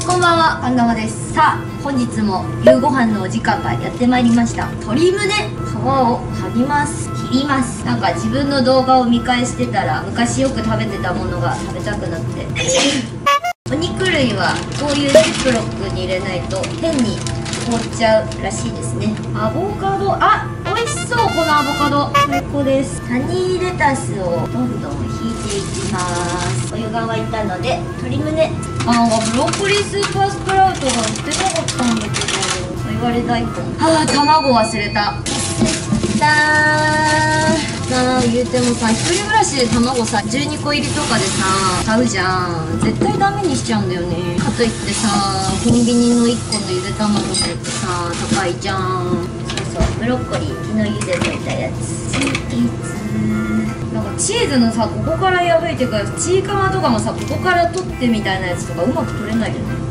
こんばんは、あんがまです。さあ、本日も夕ご飯のお時間がやってまいりました。鶏胸、皮を剥ぎます。切ります。なんか自分の動画を見返してたら、昔よく食べてたものが食べたくなって。お肉類はこういうジップロックに入れないと変に凍っちゃうらしいですね。アボカド、あ、美味しそう、このアボカド。最高です。サニーレタスをどんどん引いていきます。お湯が沸いたので、鶏胸。なんかブロッコリースーパースプラウトが売ってなかったんだけど、言われ大根。卵忘れた。言うてもさ、一人暮らしで卵さ12個入りとかでさ買うじゃん。絶対ダメにしちゃうんだよね。かといってさ、コンビニの1個のゆで卵ってさ高いじゃん。そうそう、ブロッコリー昨日茹でといたやつ。チーズ、なんかチーズのさ、ここから破いてからチーカマとかもさ、ここから取ってみたいなやつとかうまく取れないよね。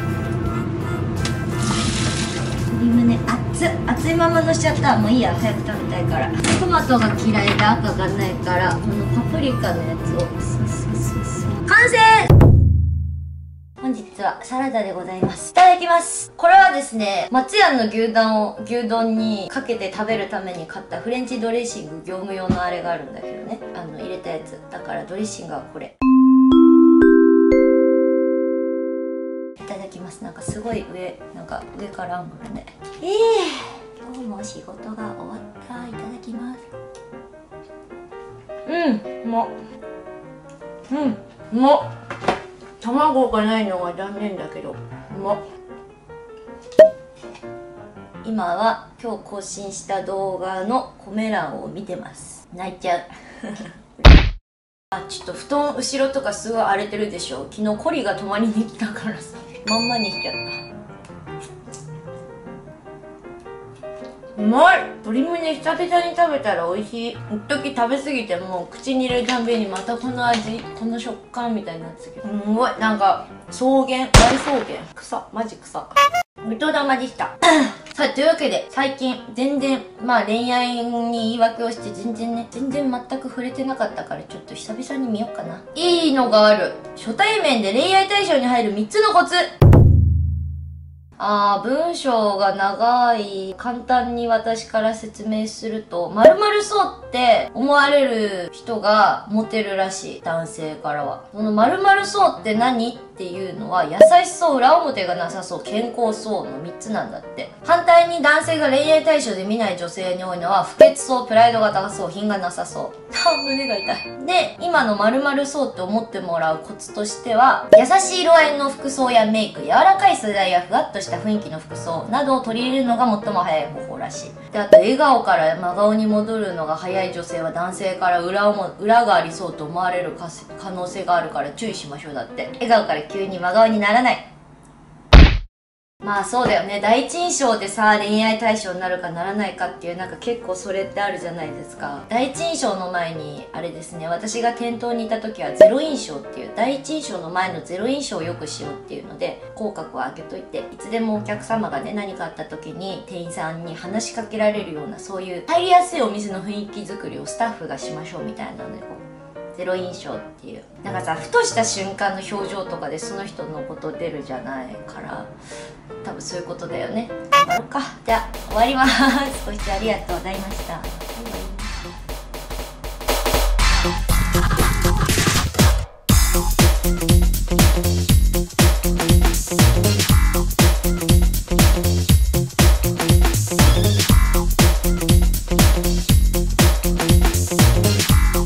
鶏胸熱いままのしちゃった。もういいや、早く食べたいから。トマトが嫌いで赤がないから、このパプリカのやつを完成。本日はサラダでございます。いただきます。これはですね、松屋の牛丼にかけて食べるために買ったフレンチドレッシング業務用のあれがあるんだけどね、入れたやつだからドレッシングはこれ。いただきます。なんかすごいなんか上からアングルで。今日も仕事が終わった。いただきます。うまっ。うまっ。卵がないのが残念だけどうまっ。今は今日更新した動画のコメ欄を見てます。泣いちゃう。ちょっと布団後ろとかすごい荒れてるでしょ。昨日コリが泊まりに来たからさ、まんまにしちゃった。うまい。鶏胸久々に食べたら美味しい。一時食べ過ぎてもう口に入れるたんびにまたこの味、この食感みたいになってたけど、すごいなんか草原、大草原、草、マジ草。糸玉でした。さあ、というわけで最近全然恋愛に言い訳をして全然全く触れてなかったから、ちょっと久々に見ようかな。いいのがある。初対面で恋愛対象に入る3つのコツ。文章が長い。簡単に私から説明すると、〇〇そうって思われる人がモテるらしい。男性からは。この〇〇そうって何っていうのは、優しそう、裏表がなさそう、健康そうの3つなんだって。反対に男性が恋愛対象で見ない女性に多いのは、不潔そう、プライドが高そう、品がなさそう。胸が痛い。で、今の〇〇そうって思ってもらうコツとしては、優しい色合いの服装やメイク、柔らかい素材やふわっとした雰囲気の服装などを取り入れるのが最も早い方法らしい。で、あと笑顔から真顔に戻るのが早い女性は男性から裏がありそうと思われる可能性があるから注意しましょうだって。笑顔から急に真顔にならない。そうだよね。第一印象でさ、恋愛対象になるかならないかっていう、なんか結構それってあるじゃないですか。第一印象の前に、あれですね、私が店頭にいた時はゼロ印象っていう、第一印象の前のゼロ印象をよくしようっていうので、口角を上げといて、いつでもお客様がね、何かあった時に店員さんに話しかけられるような、そういう入りやすいお店の雰囲気作りをスタッフがしましょうみたいなので、ゼロ印象っていう、なんかさ、ふとした瞬間の表情とかでその人のこと出るじゃないから、多分そういうことだよね。頑張ろうか。じゃあ終わります。ご視聴ありがとうございました。